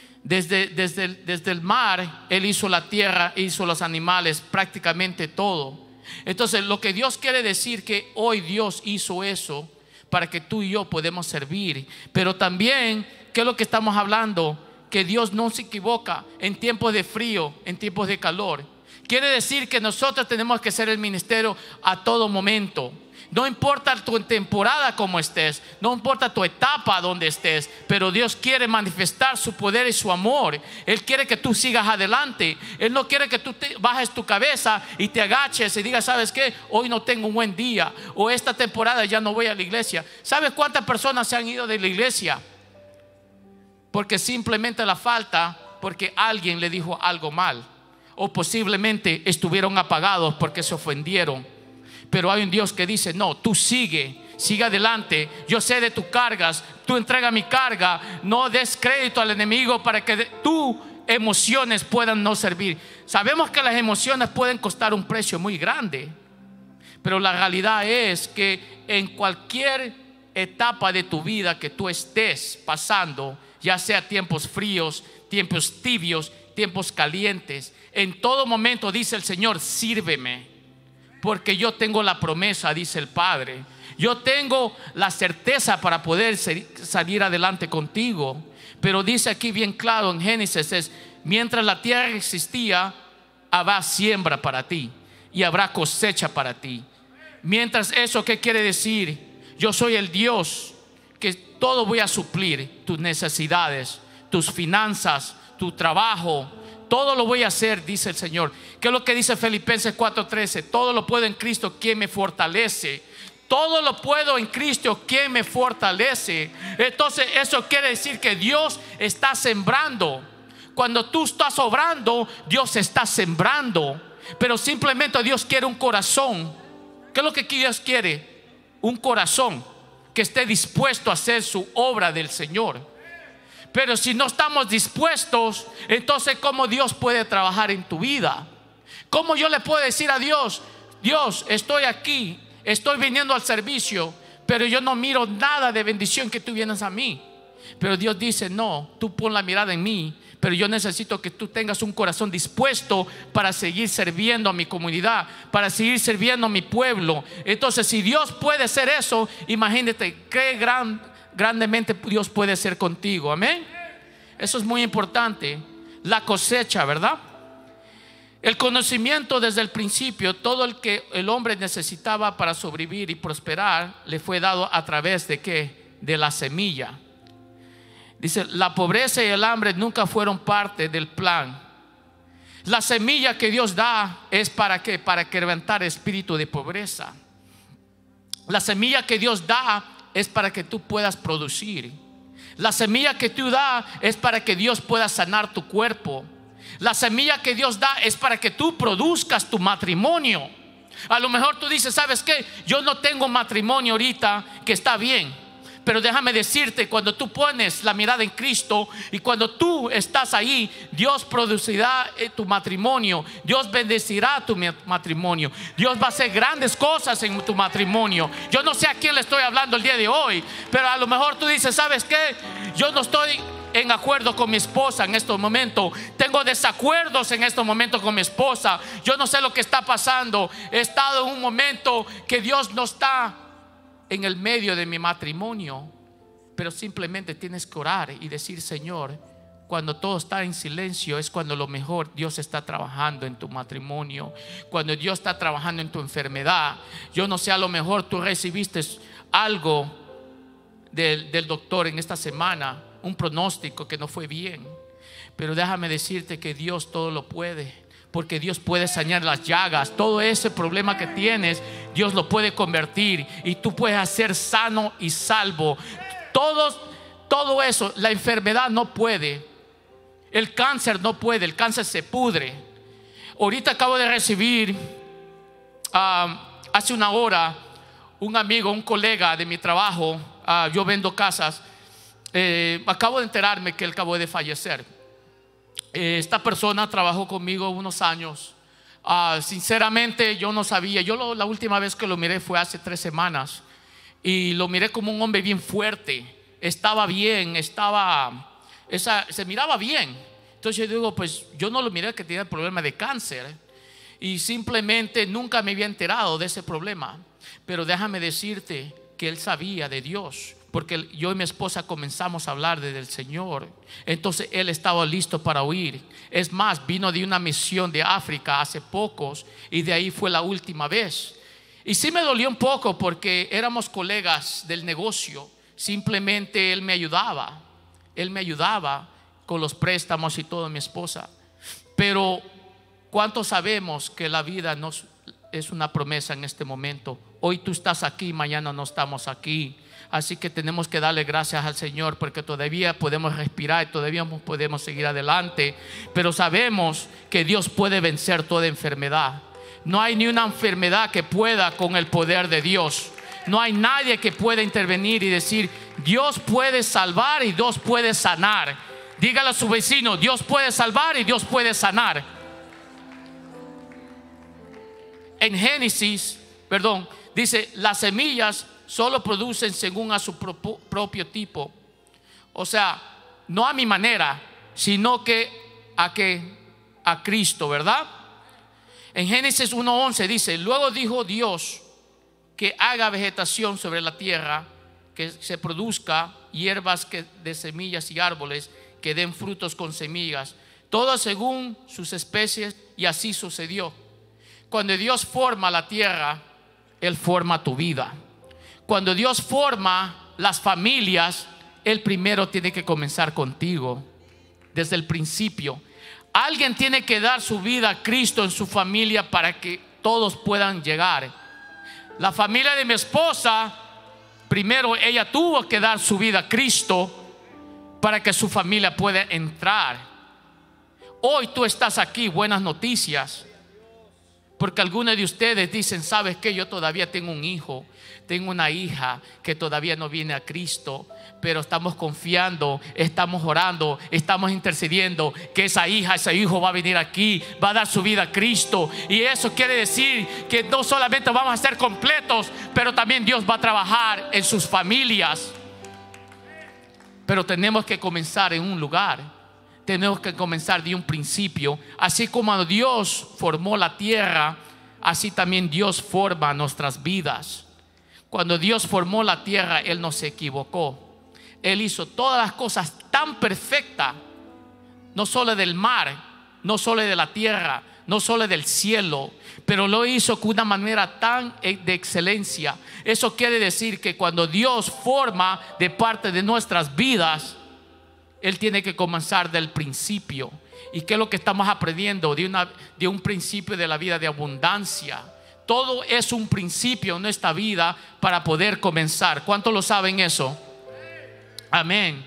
Desde el mar, Él hizo la tierra, hizo los animales, prácticamente todo. Entonces lo que Dios quiere decir, que hoy Dios hizo eso para que tú y yo podamos servir. Pero también, ¿qué es lo que estamos hablando? Que Dios no se equivoca en tiempos de frío, en tiempos de calor. Quiere decir que nosotros tenemos que hacer el ministerio a todo momento. No importa tu temporada como estés, no importa tu etapa donde estés, pero Dios quiere manifestar su poder y su amor. Él quiere que tú sigas adelante. Él no quiere que tú bajes tu cabeza y te agaches y digas: ¿sabes qué? Hoy no tengo un buen día, o esta temporada ya no voy a la iglesia. ¿Sabes cuántas personas se han ido de la iglesia? Porque simplemente la falta, porque alguien le dijo algo mal, o posiblemente estuvieron apagados porque se ofendieron. Pero hay un Dios que dice: no, tú sigue adelante. Yo sé de tus cargas, tú entrega mi carga. No des crédito al enemigo para que tus emociones puedan no servir. Sabemos que las emociones pueden costar un precio muy grande, pero la realidad es que en cualquier etapa de tu vida que tú estés pasando, ya sea tiempos fríos, tiempos tibios, tiempos calientes, en todo momento dice el Señor: sírveme, porque yo tengo la promesa, dice el Padre. Yo tengo la certeza para poder salir adelante contigo. Pero dice aquí bien claro en Génesis, es: mientras la tierra existía, habrá siembra para ti y habrá cosecha para ti. Mientras eso, ¿qué quiere decir? Yo soy el Dios que todo voy a suplir tus necesidades, tus finanzas, tu trabajo. Todo lo voy a hacer, dice el Señor. ¿Qué es lo que dice Filipenses 4:13? Todo lo puedo en Cristo quien me fortalece. Todo lo puedo en Cristo quien me fortalece. Entonces eso quiere decir que Dios está sembrando. Cuando tú estás obrando, Dios está sembrando. Pero simplemente Dios quiere un corazón. ¿Qué es lo que Dios quiere? Un corazón que esté dispuesto a hacer su obra del Señor. Pero si no estamos dispuestos, entonces ¿cómo Dios puede trabajar en tu vida? ¿Cómo yo le puedo decir a Dios: Dios, estoy aquí, estoy viniendo al servicio, pero yo no miro nada de bendición que tú vienes a mí? Pero Dios dice: no, tú pon la mirada en mí, pero yo necesito que tú tengas un corazón dispuesto para seguir sirviendo a mi comunidad, para seguir sirviendo a mi pueblo. Entonces, si Dios puede hacer eso, imagínate qué grandemente Dios puede hacer contigo. Amén. Eso es muy importante. la cosecha, ¿verdad? El conocimiento desde el principio, todo el que el hombre necesitaba para sobrevivir y prosperar, le fue dado a través de ¿qué? De la semilla. Dice, la pobreza y el hambre nunca fueron parte del plan. La semilla que Dios da es para ¿qué? Para quebrantar el espíritu de pobreza. La semilla que Dios da es para que tú puedas producir. La semilla que tú das es para que Dios pueda sanar tu cuerpo. La semilla que Dios da es para que tú produzcas tu matrimonio. A lo mejor tú dices, ¿sabes qué? Yo no tengo matrimonio ahorita, que está bien, pero déjame decirte, cuando tú pones la mirada en Cristo y cuando tú estás ahí, Dios producirá tu matrimonio. Dios bendecirá tu matrimonio. Dios va a hacer grandes cosas en tu matrimonio. Yo no sé a quién le estoy hablando el día de hoy, pero a lo mejor tú dices, ¿sabes qué? Yo no estoy en acuerdo con mi esposa en estos momentos. Tengo desacuerdos en estos momentos con mi esposa. Yo no sé lo que está pasando. He estado en un momento que Dios no está en el medio de mi matrimonio, pero simplemente tienes que orar y decir, Señor, cuando todo está en silencio es cuando lo mejor Dios está trabajando en tu matrimonio. Cuando Dios está trabajando en tu enfermedad. Yo no sé, a lo mejor tú recibiste algo del doctor en esta semana, un pronóstico que no fue bien, pero déjame decirte que Dios todo lo puede, porque Dios puede sanar las llagas. Todo ese problema que tienes, Dios lo puede convertir y tú puedes ser sano y salvo. Todo eso, la enfermedad no puede, el cáncer no puede, el cáncer se pudre. Ahorita acabo de recibir hace una hora un amigo, un colega de mi trabajo. Yo vendo casas. Acabo de enterarme que él acabó de fallecer. Esta persona trabajó conmigo unos años. Sinceramente yo no sabía. La última vez que lo miré fue hace 3 semanas y lo miré como un hombre bien fuerte. Estaba bien, se miraba bien. Entonces yo digo, pues yo no lo miré que tenía problema de cáncer y simplemente nunca me había enterado de ese problema. Pero déjame decirte que él sabía de Dios, porque yo y mi esposa comenzamos a hablar del Señor. Entonces él estaba listo para huir. Es más, vino de una misión de África hace pocos y de ahí fue la última vez. Y sí me dolió un poco porque éramos colegas del negocio. Simplemente él me ayudaba con los préstamos y todo, mi esposa. Pero ¿cuántos sabemos que la vida no es una promesa en este momento? Hoy tú estás aquí, mañana no estamos aquí. Así que tenemos que darle gracias al Señor porque todavía podemos respirar y todavía podemos seguir adelante. Pero sabemos que Dios puede vencer toda enfermedad. No hay ni una enfermedad que pueda con el poder de Dios. No hay nadie que pueda intervenir y decir, Dios puede salvar y Dios puede sanar. Dígale a su vecino, Dios puede salvar y Dios puede sanar. En Génesis, dice, las semillas solo producen según a su propio tipo. O sea, no a mi manera, sino que a Cristo, ¿verdad? En Génesis 1:11 dice, luego dijo Dios que haga vegetación sobre la tierra, que se produzca hierbas de semillas y árboles que den frutos con semillas, todas según sus especies, y así sucedió. Cuando Dios forma la tierra, Él forma tu vida. Cuando Dios forma las familias, Él primero tiene que comenzar contigo. Desde el principio alguien tiene que dar su vida a Cristo en su familia para que todos puedan llegar. La familia de mi esposa, primero ella tuvo que dar su vida a Cristo para que su familia pueda entrar. Hoy tú estás aquí, buenas noticias, porque algunos de ustedes dicen, ¿sabes qué? Yo todavía tengo un hijo, tengo una hija que todavía no viene a Cristo, pero estamos confiando, estamos orando, estamos intercediendo que esa hija, ese hijo va a venir aquí, va a dar su vida a Cristo. Y eso quiere decir que no solamente vamos a ser completos, pero también Dios va a trabajar en sus familias. Pero tenemos que comenzar en un lugar. Tenemos que comenzar de un principio. Así como Dios formó la tierra, así también Dios forma nuestras vidas. Cuando Dios formó la tierra, Él no se equivocó. Él hizo todas las cosas tan perfectas no solo del mar, no solo de la tierra, no solo del cielo, pero lo hizo con una manera tan de excelencia. Eso quiere decir que cuando Dios forma de parte de nuestras vidas, Él tiene que comenzar del principio. ¿Y qué es lo que estamos aprendiendo? De un principio de la vida de abundancia. Todo es un principio en esta vida para poder comenzar. ¿Cuántos lo saben eso? Amén.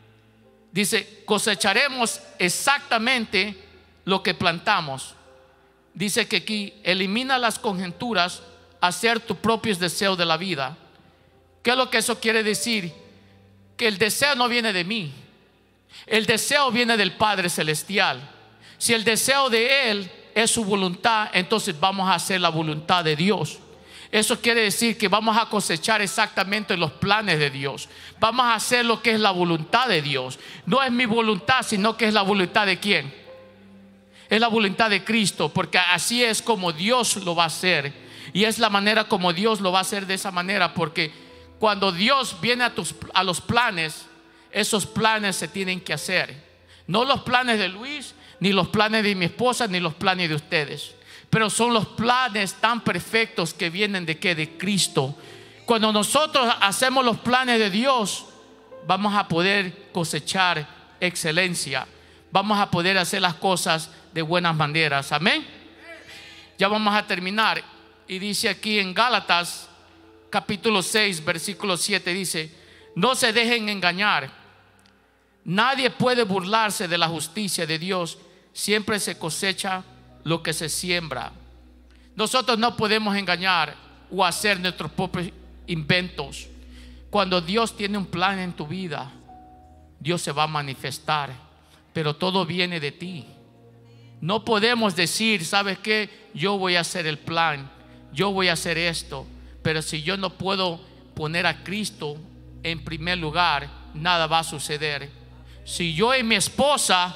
Dice, cosecharemos exactamente lo que plantamos. Dice que aquí, elimina las conjeturas, hacer tus propios deseos de la vida. ¿Qué es lo que eso quiere decir? Que el deseo no viene de mí. El deseo viene del Padre Celestial. Si el deseo de Él es su voluntad, entonces vamos a hacer la voluntad de Dios. Eso quiere decir que vamos a cosechar exactamente los planes de Dios. Vamos a hacer lo que es la voluntad de Dios. No es mi voluntad, sino que es la voluntad de ¿quién? Es la voluntad de Cristo, porque así es como Dios lo va a hacer. Y es la manera como Dios lo va a hacer, de esa manera, porque cuando Dios viene a los planes, esos planes se tienen que hacer. No los planes de Luis, ni los planes de mi esposa, ni los planes de ustedes, pero son los planes tan perfectos que vienen de ¿qué? De Cristo. Cuando nosotros hacemos los planes de Dios, vamos a poder cosechar excelencia. Vamos a poder hacer las cosas de buenas maneras. Amén. Ya vamos a terminar. Y dice aquí en Gálatas capítulo 6 versículo 7, dice: no se dejen engañar. Nadie puede burlarse de la justicia de Dios. Siempre se cosecha lo que se siembra. Nosotros no podemos engañar o hacer nuestros propios inventos. Cuando Dios tiene un plan en tu vida, Dios se va a manifestar, pero todo viene de ti. No podemos decir, ¿sabes qué? Yo voy a hacer el plan, yo voy a hacer esto, pero si yo no puedo poner a Cristo en primer lugar, nada va a suceder. Si yo y mi esposa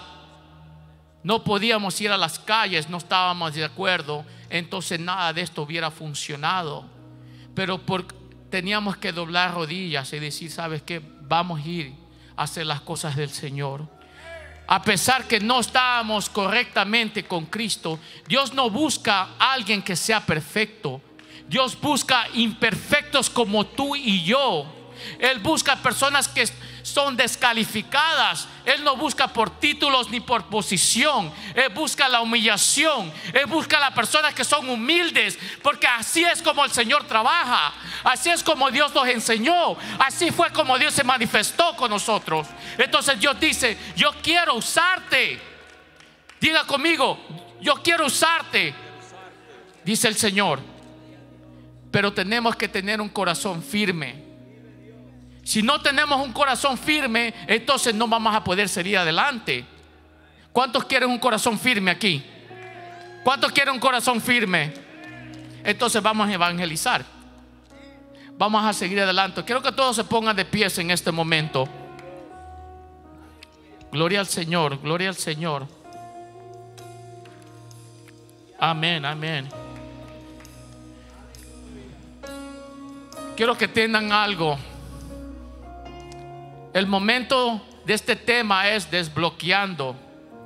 no podíamos ir a las calles, no estábamos de acuerdo, entonces nada de esto hubiera funcionado. Pero teníamos que doblar rodillas y decir, ¿sabes qué? Vamos a ir a hacer las cosas del Señor. A pesar que no estábamos correctamente con Cristo, Dios no busca a alguien que sea perfecto. Dios busca imperfectos como tú y yo. Él busca personas que son descalificadas. Él no busca por títulos ni por posición. Él busca la humillación. Él busca a las personas que son humildes, porque así es como el Señor trabaja. Así es como Dios nos enseñó. Así fue como Dios se manifestó con nosotros. Entonces Dios dice: yo quiero usarte. Diga conmigo: yo quiero usarte, dice el Señor. Pero tenemos que tener un corazón firme. Si no tenemos un corazón firme, entonces no vamos a poder seguir adelante. ¿Cuántos quieren un corazón firme aquí? ¿Cuántos quieren un corazón firme? Entonces vamos a evangelizar. Vamos a seguir adelante. Quiero que todos se pongan de pies en este momento. Gloria al Señor, gloria al Señor. Amén, amén. Quiero que tengan algo. El momento de este tema es desbloqueando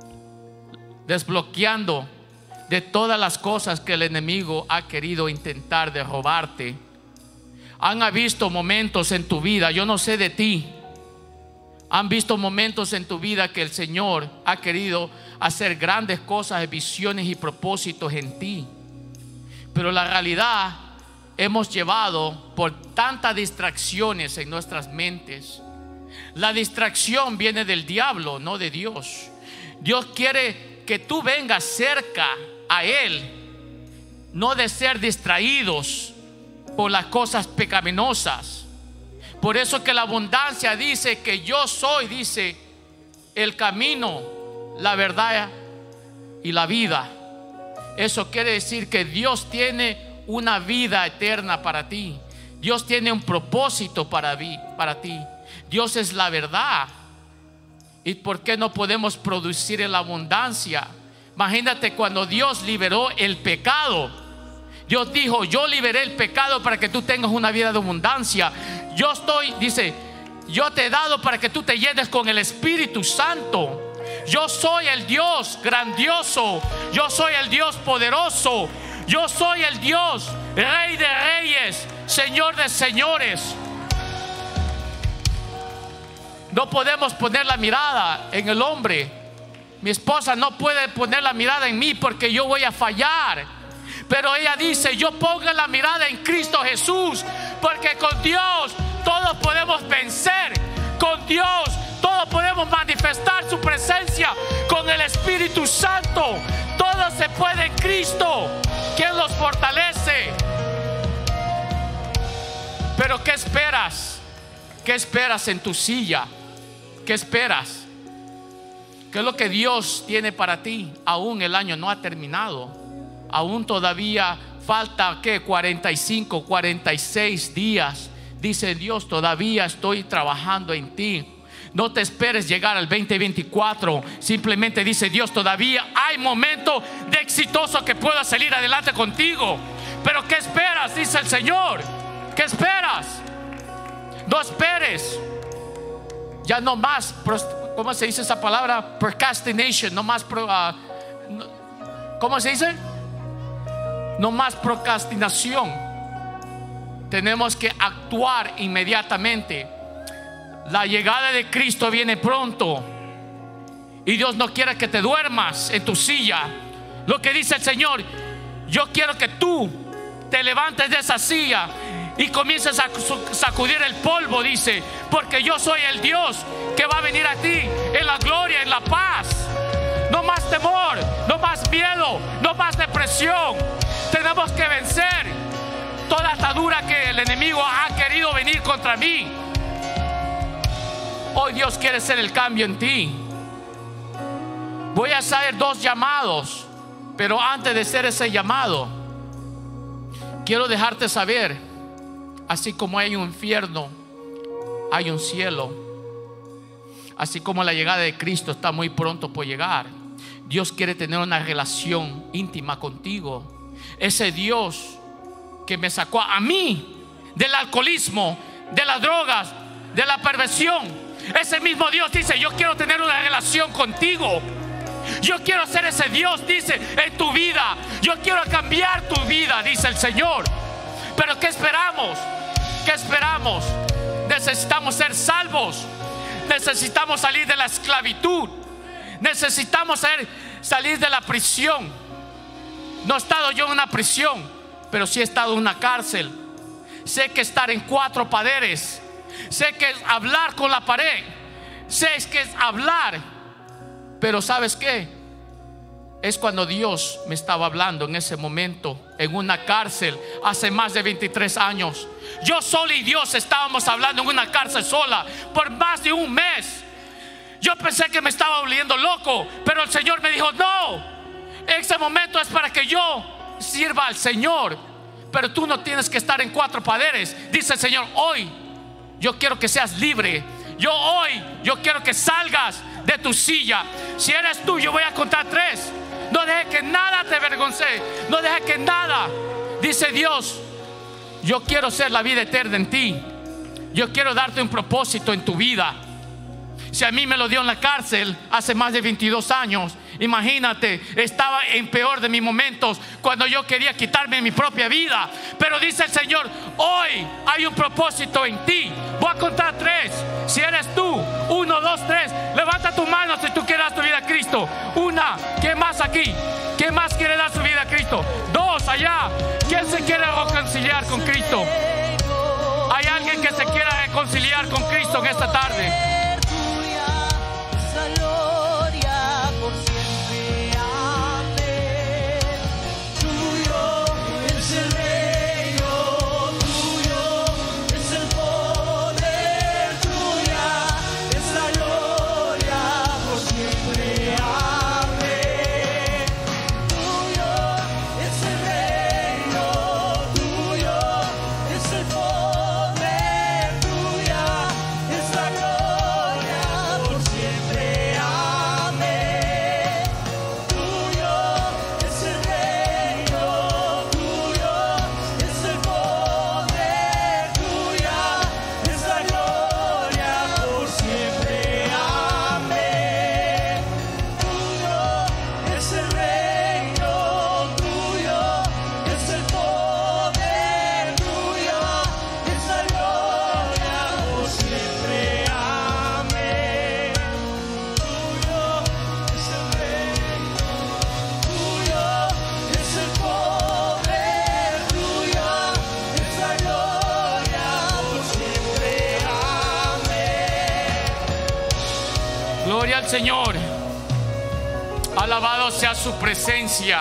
de todas las cosas que el enemigo ha querido intentar de robarte. Han visto momentos en tu vida, yo no sé de ti, han visto momentos en tu vida que el Señor ha querido hacer grandes cosas, visiones y propósitos en ti. Pero la realidad, hemos llevado por tantas distracciones en nuestras mentes. La distracción viene del diablo, no de Dios. Dios quiere que tú vengas cerca a Él, no de ser distraídos por las cosas pecaminosas. Por eso que la abundancia dice que yo soy, dice, el camino, la verdad y la vida. Eso quiere decir que Dios tiene una vida eterna para ti. Dios tiene un propósito para ti. Dios es la verdad. ¿Y por qué no podemos producir en la abundancia? Imagínate cuando Dios liberó el pecado. Dios dijo: yo liberé el pecado para que tú tengas una vida de abundancia. Dice, yo te he dado para que tú te llenes con el Espíritu Santo. Yo soy el Dios grandioso. Yo soy el Dios poderoso. Yo soy el Dios, Rey de reyes, Señor de señores. No podemos poner la mirada en el hombre. Mi esposa no puede poner la mirada en mí porque yo voy a fallar. Pero ella dice: yo pongo la mirada en Cristo Jesús, porque con Dios todos podemos vencer. Con Dios todos podemos manifestar su presencia. Con el Espíritu Santo todo se puede en Cristo, quien los fortalece. Pero ¿qué esperas? ¿Qué esperas en tu silla? ¿Qué esperas? ¿Qué es lo que Dios tiene para ti? Aún el año no ha terminado. Aún todavía falta, ¿qué? 45, 46 días. Dice Dios: todavía estoy trabajando en ti. No te esperes llegar al 2024. Simplemente dice Dios: todavía hay momento de exitoso que pueda salir adelante contigo. Pero ¿qué esperas? Dice el Señor. ¿Qué esperas? No esperes. Ya no más, ¿cómo se dice esa palabra? Procrastination. No más, ¿cómo se dice? No más procrastinación. Tenemos que actuar inmediatamente. La llegada de Cristo viene pronto. Y Dios no quiere que te duermas en tu silla. Lo que dice el Señor: yo quiero que tú te levantes de esa silla y comiences a sacudir el polvo, dice, porque yo soy el Dios que va a venir a ti en la gloria, en la paz. No más temor, no más miedo, no más depresión. Tenemos que vencer toda atadura que el enemigo ha querido venir contra mí. Hoy Dios quiere hacer el cambio en ti. Voy a hacer 2 llamados, pero antes de hacer ese llamado, quiero dejarte saber: así como hay un infierno, hay un cielo. Así como la llegada de Cristo está muy pronto por llegar, Dios quiere tener una relación íntima contigo. Ese Dios que me sacó a mí del alcoholismo, de las drogas, de la perversión, ese mismo Dios dice: yo quiero tener una relación contigo. Yo quiero ser ese Dios, dice, en tu vida. Yo quiero cambiar tu vida, dice el Señor. Pero ¿qué esperamos? ¿Qué esperamos? Necesitamos ser salvos. Necesitamos salir de la esclavitud. Necesitamos salir de la prisión. No he estado yo en una prisión, pero sí he estado en una cárcel. Sé que estar en 4 paredes. Sé que es hablar con la pared. Sé que es hablar. Pero ¿sabes qué? Es cuando Dios me estaba hablando en ese momento, en una cárcel, hace más de 23 años. Yo solo y Dios estábamos hablando en una cárcel sola por más de un mes. Yo pensé que me estaba volviendo loco, pero el Señor me dijo: no, ese momento es para que yo sirva al Señor. Pero tú no tienes que estar en 4 paredes. Dice el Señor: hoy yo quiero que seas libre. Yo quiero que salgas de tu silla. Si eres tú, yo voy a contar 3. No dejes que nada te avergonce. No dejes que nada. Dice Dios: yo quiero ser la vida eterna en ti. Yo quiero darte un propósito en tu vida. Si a mí me lo dio en la cárcel hace más de 22 años, imagínate, estaba en peor de mis momentos, cuando yo quería quitarme mi propia vida. Pero dice el Señor: hoy hay un propósito en ti. Voy a contar 3. Si eres tú, 1, 2, 3. Levanta tu mano si tú quieres dar tu vida a Cristo. 1, ¿quién más aquí? ¿Quién más quiere dar su vida a Cristo? 2, allá. ¿Quién se quiere reconciliar con Cristo? ¿Hay alguien que se quiera reconciliar con Cristo en esta tarde? Es el poder tuya, es la gloria. Gloria al Señor. Alabado sea su presencia.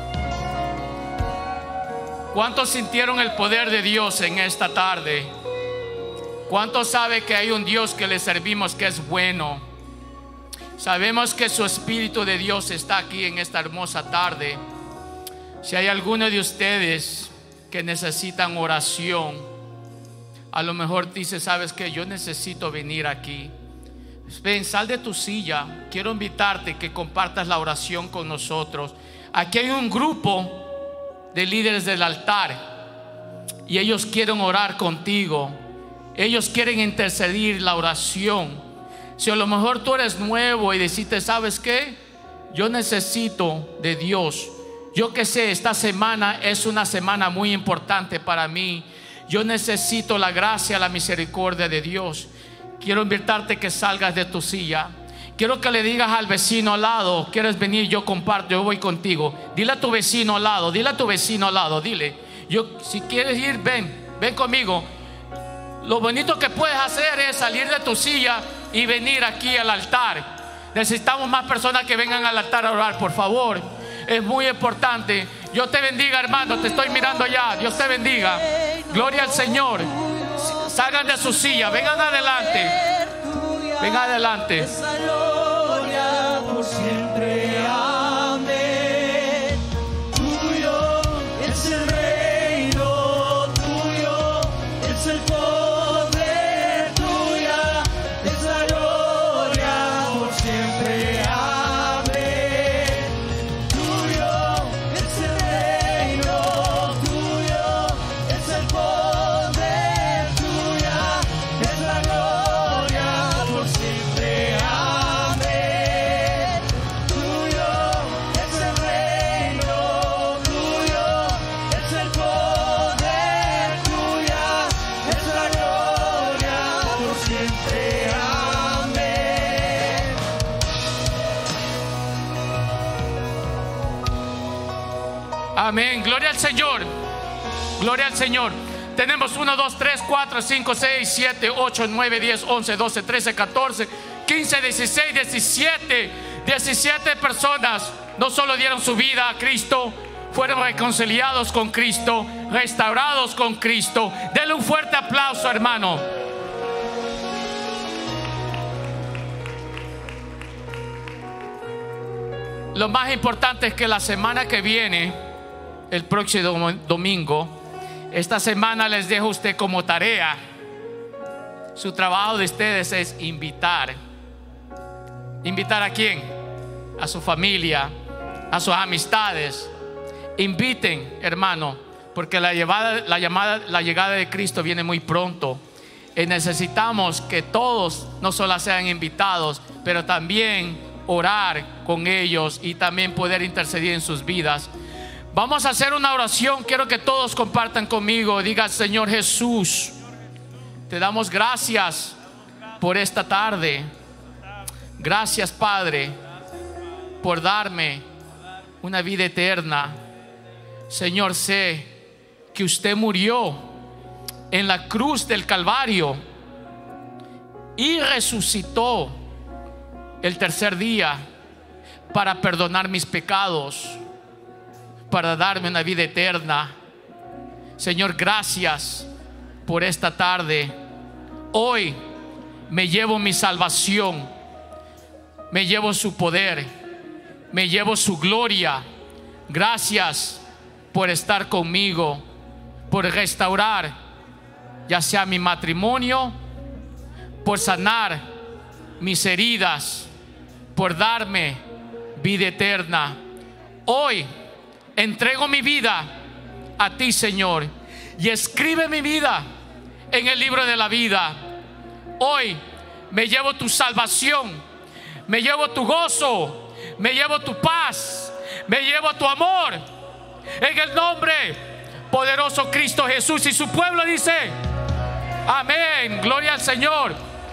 ¿Cuántos sintieron el poder de Dios en esta tarde? ¿Cuántos saben que hay un Dios que le servimos, que es bueno? Sabemos que su Espíritu de Dios está aquí en esta hermosa tarde. Si hay alguno de ustedes que necesitan oración, a lo mejor dice: ¿sabes qué? Yo necesito venir aquí. Ven, sal de tu silla. Quiero invitarte que compartas la oración con nosotros. Aquí hay un grupo de líderes del altar y ellos quieren orar contigo. Ellos quieren intercedir la oración. Si a lo mejor tú eres nuevo y decís: ¿sabes qué? Yo necesito de Dios. Yo que sé, esta semana es una semana muy importante para mí. Yo necesito la gracia, la misericordia de Dios. Quiero invitarte que salgas de tu silla. Quiero que le digas al vecino al lado: ¿quieres venir? Yo comparto, yo voy contigo. Dile a tu vecino al lado, dile a tu vecino al lado, dile: si quieres ir, ven conmigo. Lo bonito que puedes hacer es salir de tu silla y venir aquí al altar. Necesitamos más personas que vengan al altar a orar, por favor. Es muy importante. Dios te bendiga, hermano, te estoy mirando allá. Dios te bendiga. Gloria al Señor. Salgan de su silla, vengan adelante. Vengan adelante. Esa gloria por siempre, amén. Tuyo es el reino, tuyo es el poder, tuya es la gloria por siempre, amén. Tuyo es el reino, tuyo es el poder, tuya es la gloria por siempre, amén. Tuyo es el reino, tuyo es el poder, tuya es la gloria por siempre, amén. Amén. Gloria al Señor. Gloria al Señor. Tenemos 1, 2, 3, 4, 5, 6, 7, 8, 9, 10, 11, 12, 13, 14, 15, 16, 17 personas no solo dieron su vida a Cristo, fueron reconciliados con Cristo, restaurados con Cristo. Denle un fuerte aplauso, hermano. Lo más importante es que la semana que viene, el próximo domingo, esta semana les dejo a usted como tarea. Su trabajo de ustedes es invitar. ¿Invitar a quién? A su familia, a sus amistades. Inviten, hermano, porque la llegada de Cristo viene muy pronto. Y necesitamos que todos no solo sean invitados, pero también orar con ellos y también poder interceder en sus vidas. Vamos a hacer una oración. Quiero que todos compartan conmigo. Diga: Señor Jesús, te damos gracias por esta tarde. Gracias, Padre, por darme una vida eterna. Señor, sé que usted murió en la cruz del Calvario y resucitó el tercer día para perdonar mis pecados, para darme una vida eterna. Señor, gracias por esta tarde. Hoy me llevo mi salvación, me llevo su poder, me llevo su gloria. Gracias por estar conmigo, por restaurar ya sea mi matrimonio, por sanar mis heridas, por darme vida eterna. Hoy entrego mi vida a ti, Señor, y escribe mi vida en el libro de la vida. Hoy me llevo tu salvación, me llevo tu gozo, me llevo tu paz, me llevo tu amor, en el nombre poderoso Cristo Jesús. Y su pueblo dice: amén. Gloria al Señor.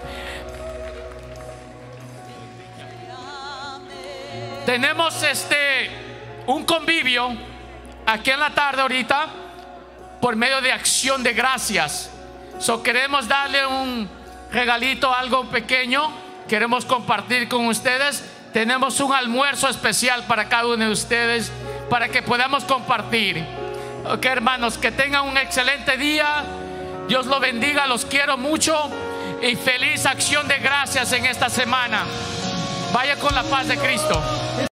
Tenemos un convivio aquí en la tarde ahorita por medio de acción de gracias. Queremos darle un regalito, algo pequeño queremos compartir con ustedes. Tenemos un almuerzo especial para cada uno de ustedes, para que podamos compartir. Ok, hermanos, que tengan un excelente día. Dios los bendiga, los quiero mucho y feliz acción de gracias en esta semana. Vaya con la paz de Cristo.